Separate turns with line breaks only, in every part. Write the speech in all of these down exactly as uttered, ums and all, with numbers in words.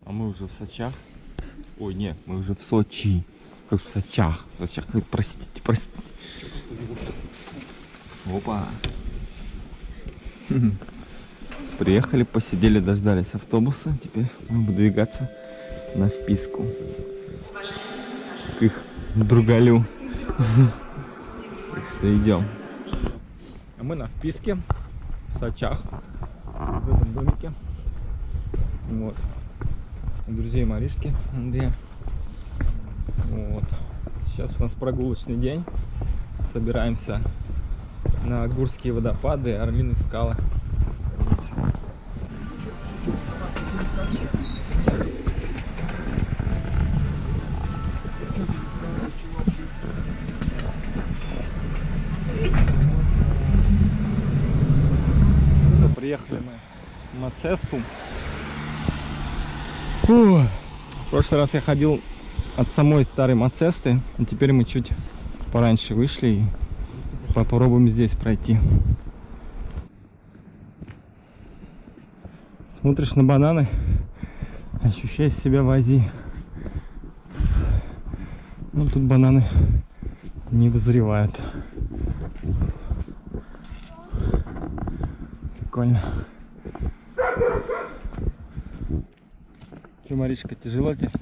А мы уже в Сочах. Ой, нет, мы уже в Сочи. Как в Сочах. В Сочах, простите, простите. Опа. Приехали, посидели, дождались автобуса. Теперь мы будем двигаться на вписку к их другалю. Так что идем. А мы на вписке в Сочах, в этом домике. Вот. У друзей Маришки, Андрея. Вот. Сейчас у нас прогулочный день. Собираемся на Гурские водопады и Орлиные скалы. Приехали мы в Мацесту. Фу. В прошлый раз я ходил от самой старой Мацесты, а теперь мы чуть пораньше вышли и попробуем здесь пройти. Смотришь на бананы, ощущаешь себя в Азии. Ну, тут бананы не вызревают. Прикольно. Че, Маришка, тяжело тебе?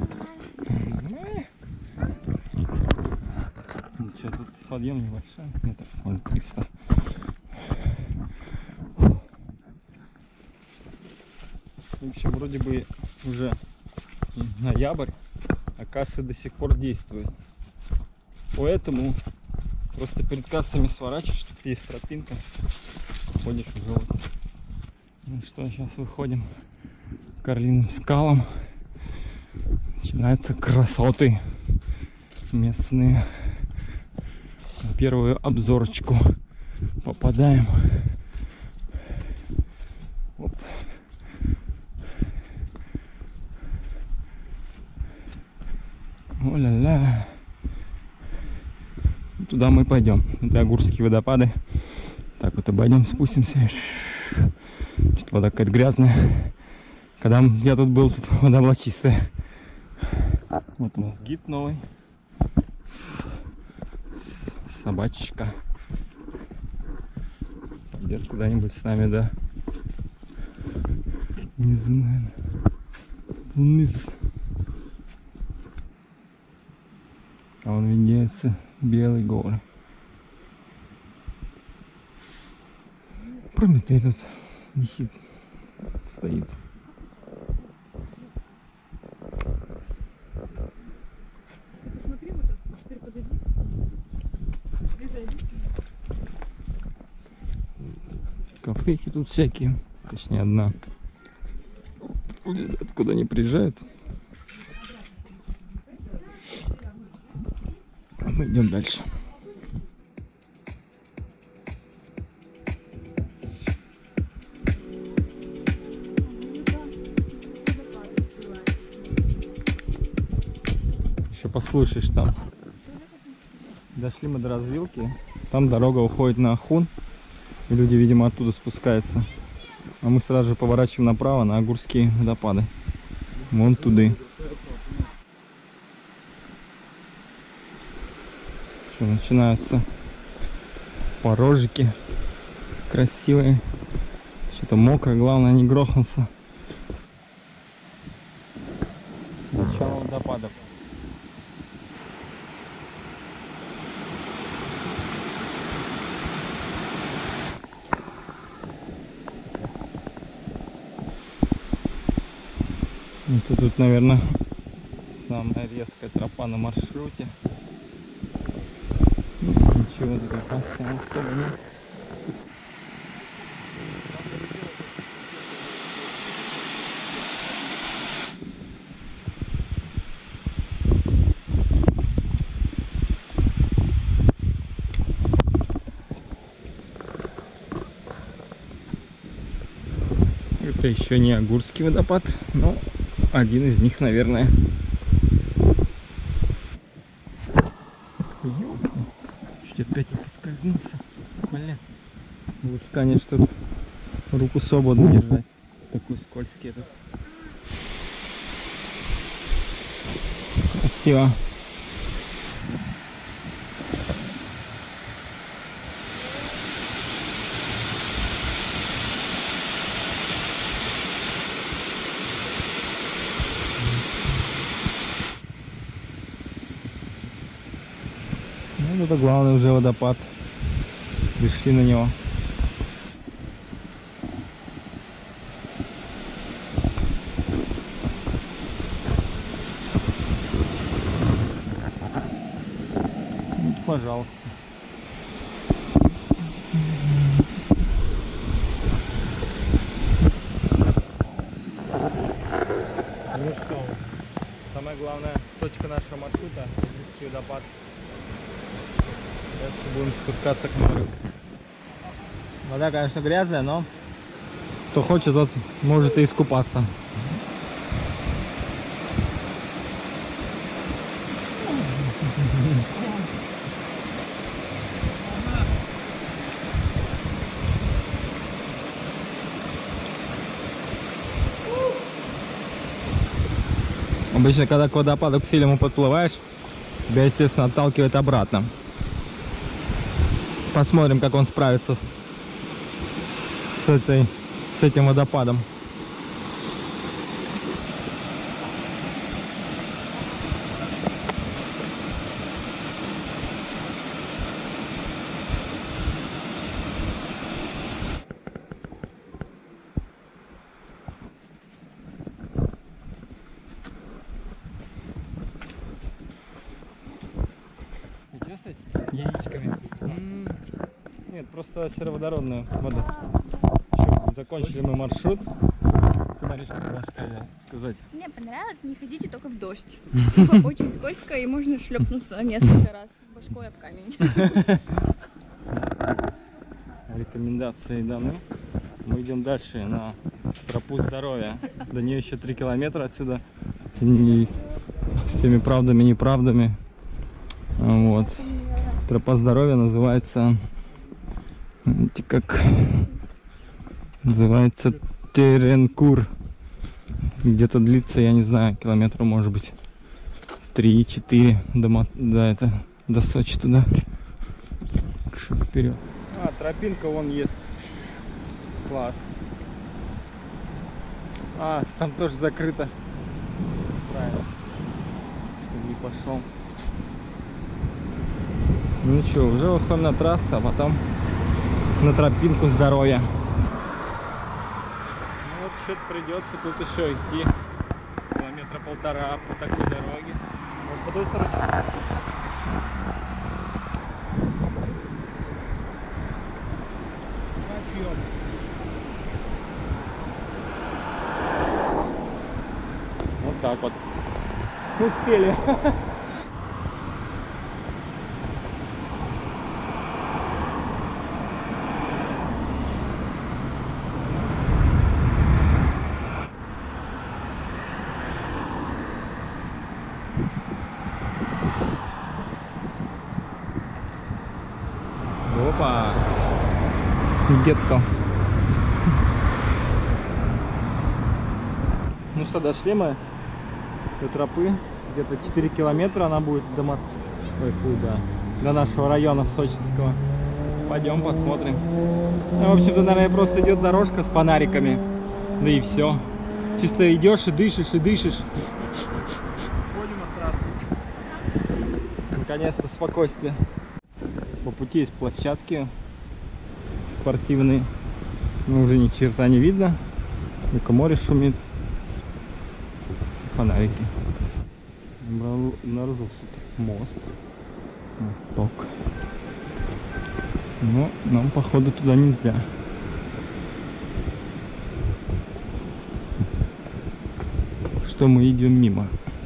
Ну что, тут подъем небольшой, метров триста. В общем, вроде бы уже ноябрь, а кассы до сих пор действуют. Поэтому просто перед кассами сворачиваешь, тут есть тропинка, ходишь уже вот. Ну что, сейчас выходим к Орлиным скалам. Начинаются красоты местные. На первую обзорочку попадаем. Оп. О-ля-ля. Туда мы пойдем. Это Гурские водопады. Так вот обойдем, спустимся. Что-то вода какая-то грязная. Когда я тут был, тут вода была чистая. Вот у нас гид новый. Собачечка. Пойдет куда-нибудь с нами, да? Внизу, наверное. Вниз. А вон виднеются белые горы. Прометей тут висит, стоит.
Смотри, вот так, теперь подойди, слезай.
Кафехи тут всякие, точнее одна. Откуда они приезжают. А мы идем дальше. Еще послушаешь там. Дошли мы до развилки. Там дорога уходит на Ахун. И люди, видимо, оттуда спускаются. А мы сразу же поворачиваем направо на Гурские водопады. Вон туда. Что, начинаются порожики красивые. Что-то мокро, главное не грохнуться. Начало водопадов. Это тут, наверное, самая резкая тропа на маршруте. Ничего тут опасного особо нет. Это еще не Гурский водопад, но один из них, наверное. Чуть опять не поскользнулся. Блин. Лучше, конечно, тут руку свободно держать. Такой скользкий этот. красиво. Ну, это главный уже водопад. Пришли на него. Вот, пожалуйста. Ну что, самая главная точка нашего маршрута — Идзийский водопад. Сейчас будем спускаться к морю. Вода, конечно, грязная, но кто хочет, тот может и искупаться. Обычно, когда к водопаду к сильному подплываешь, тебя, естественно, отталкивает обратно. Посмотрим, как он справится с, этой, с этим водопадом. Яичками. М-м. Нет, просто сероводородная вода. Еще закончили мы маршрут. Маришка, можешь сказать?
Мне понравилось, не ходите только в дождь. Очень скользко и можно шлепнуться несколько раз башкой об камень.
Рекомендации даны. Мы идем дальше на тропу здоровья. До нее еще три километра отсюда. И всеми правдами и неправдами. Вот. Тропа здоровья называется, как называется, Теренкур. Где-то длится, я не знаю, километра может быть три-четыре до, до, это, до Сочи туда. Вперед. А, тропинка вон есть. Класс. А, там тоже закрыто. Правильно. Чтобы не пошел. Ну что, уже выходим на трассу, а потом на тропинку здоровья. Ну вот что-то придется тут еще идти. Километра полтора по такой дороге. Может, по той стороне? Вот так вот. Успели. Опа! Гетто. Ну что, дошли мы до тропы. Где-то четыре километра она будет до, Ой, фу, да. до нашего района сочинского. Пойдем посмотрим. Ну, в общем-то, наверное, просто идет дорожка с фонариками. Да и все. Чисто идешь и дышишь, и дышишь. Ходим от трассы. Наконец-то спокойствие. По пути есть площадки спортивные, но уже ни черта не видно, только море шумит, фонарики. Обнаружился тут мост, мосток, но нам походу туда нельзя. Что мы идем мимо.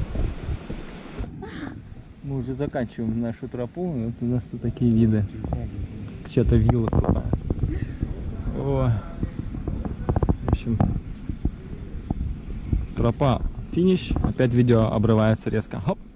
Мы уже заканчиваем нашу тропу. Вот у нас тут такие виды. Чья-то вилла крутая. О. В общем, тропа финиш. Опять видео обрывается резко. Хоп.